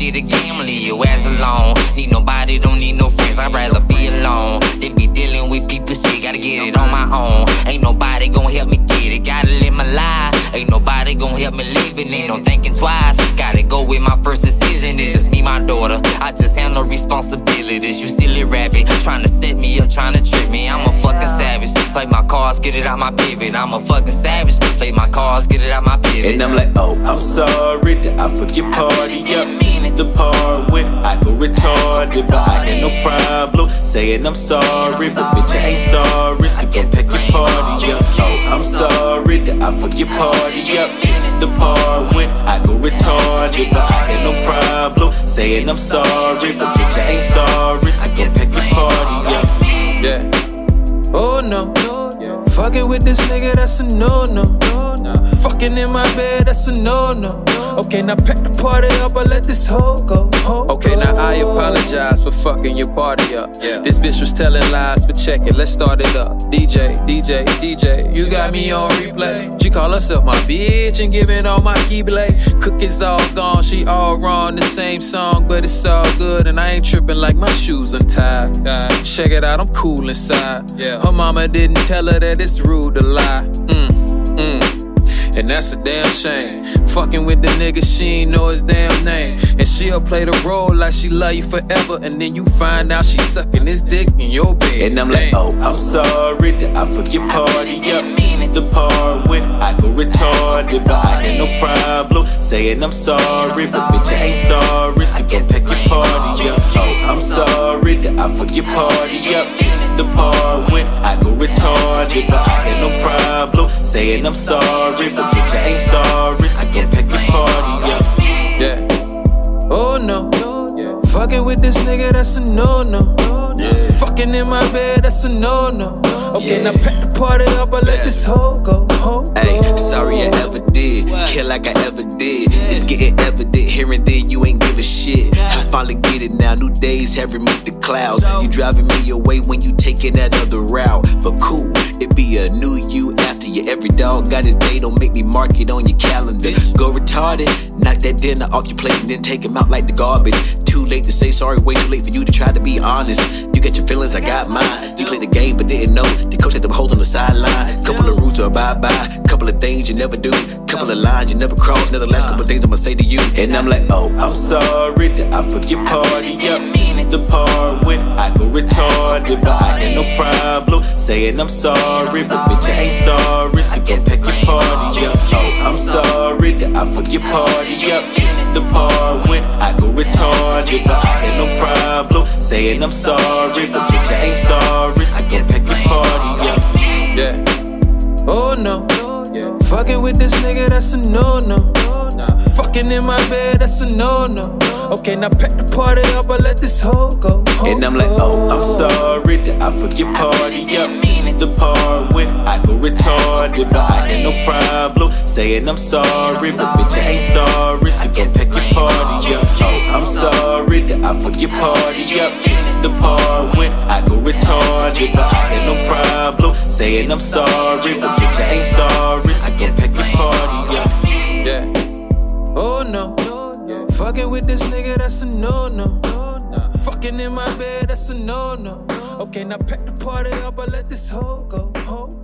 shit again, I'ma leave your ass alone. Need nobody, don't need no friends, I'd rather be alone than be dealing with people shit, gotta get it on my own. Ain't nobody gon' help me get it, gotta live my life. Ain't nobody gon' help me live it, ain't no thinking twice. Gotta go with my first decision, it's just me, my daughter. I just handle responsibilities, you silly rabbit. Tryna set me up, tryna trick me, I'm a fucking savage. Play my cards, get it out my pivot, I'm a fucking savage. Play my cards, get it out my pivot. And I'm like, oh, I'm sorry that I fuck your party up. This is the part when I go retarded, but I got no problem saying I'm sorry, but bitch, I ain't sorry, so go pack your party up. Oh, I'm sorry that I fuck your party up. This is the part when I go retarded, but I got no problem saying I'm sorry, but bitch, I ain't sorry, so go pack your party up. Yeah. Oh no. Fucking with this nigga, that's a no-no. Fucking in my bed, that's a no-no. Okay, now pack the party up, I let this hoe go. Okay, now I apologize for fucking your party up. This bitch was telling lies, but check it, let's start it up. DJ, you got me on replay. She call herself my bitch and giving all my keyblade. Cookies all gone, she all wrong, the same song, but it's all good. And I ain't tripping like my shoes untied. Check it out, I'm cool inside. Her mama didn't tell her that it's rude to lie. And that's a damn shame. Fucking with the nigga, she ain't know his damn name. And she'll play the role like she love you forever, and then you find out she sucking his dick in your bed. And I'm like, oh, I'm sorry that I fuck your party up. This is the part when I go retarded, but I got no problem saying I'm sorry, but bitch, I ain't sorry, so go pack your party up. Oh, I'm sorry that I fuck your party up. This is the part when I go retarded, but I got no problem saying I'm sorry, but bitch, I ain't sorry, so go pack your party up. Yeah. Oh no. Fucking with this nigga, that's a no-no. Fucking in my bed, that's a no-no. Okay, now pack the party up, I let this hoe go. Hey, sorry I ever did, kill like I ever did. It's getting evident here and then you ain't give a shit. I finally get it now, new days have removed the clouds. You driving me away when you taking that other route. But cool, it be a new you after you. Every dog got his day, don't make me mark it on your calendar. Go retarded, knock that dinner off your plate and then take him out like the garbage. Too late to say sorry, way too late for you to try to be honest. You got your feelings, I got mine. You played the game but didn't know. The coach had them holes on the sideline. Couple of rules to abide by, couple of things you never do, couple of lines you never cross. Now the last couple of things I'ma say to you. And I'm like, oh, I'm sorry that I fuck your party up. This is the part when I go retarded, but I got no problem saying I'm sorry, but bitch, I ain't sorry, so go pack your party up. Oh, I'm sorry that I fuck your party up. This is the part when I go retarded, but I got no problem saying I'm sorry, but bitch, I ain't sorry, so go pack your party up. Yeah. Oh no. Fucking with this nigga, that's a no-no. Fucking in my bed, that's a no-no. Okay, now pack the party up, I let this hoe go. And I'm like, oh, I'm sorry that I fuck your party up. This is the part when I go retarded, but I got no problem saying I'm sorry, but bitch, I ain't sorry, so go pack your party up. Oh, I'm sorry that I fuck your party up. This is the part when I go retarded, but I got no problem saying I'm sorry, but bitch, I ain't sorry, so go pack your party up. Yeah. Oh no. Fucking with this nigga, that's a no-no. Fucking in my bed, that's a no-no. Okay, now pack the party up, I let this hoe go.